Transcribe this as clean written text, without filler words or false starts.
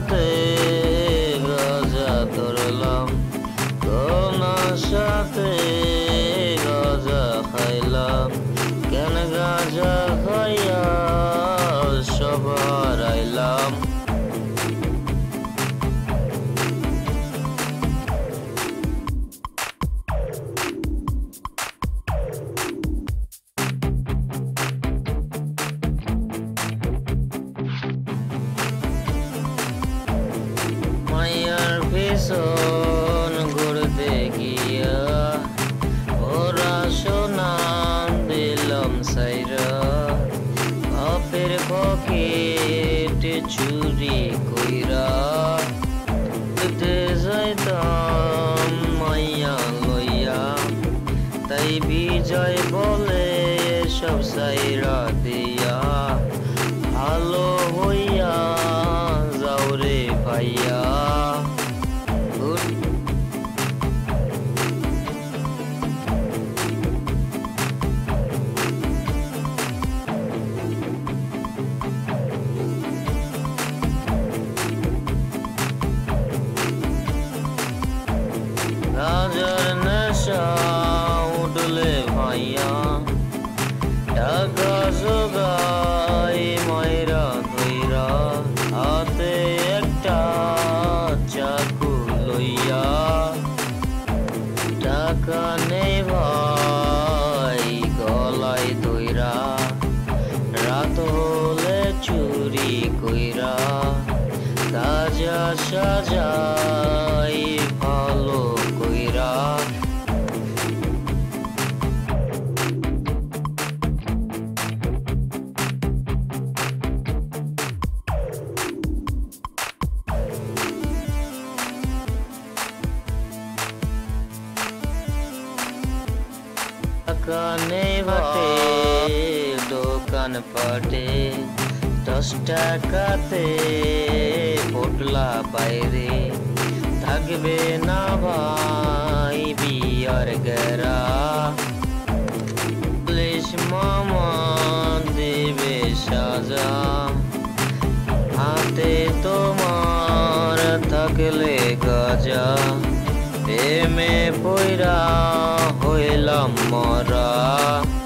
সাথে গাঁজা ধরলাম, কোন সাথে গাঁজা খাইলাম, কেন গাঁজা খাইয়া সব হারাইলাম। মাইয়ার পিছন ঘুরতে গিয়া ওরা সোনা দিলাম সাইরা, বাপের পকেট চুরি কইরা দিতে যাইতাম মাইয়া লইয়া, তাই বিজয় বলে সব সাইরা দিয়া ভালো হইয়া যাও রে ভাইয়া। গাঁজার নেশা উঠলে ভাইয়া, টাকা জোগাই মাইরা ধইরা, হাতে একটা চাকু লইয়া, টাকা নেই ভাই গলায় ধইরা, রাত হলে চুরি কইরা, গাঁজা সাজাই ভালো কইরা। টাকা নেই বাটে দোকান পাটে, 10 টাকাতে পোটলা বাইরে, থাকবে না ভাই বিয়ার গেরা, পুলিশ মামা দেবে সাজা, হাতে তোমার থাকলে গাজা, প্রেমে পইরা হইলাম মরা।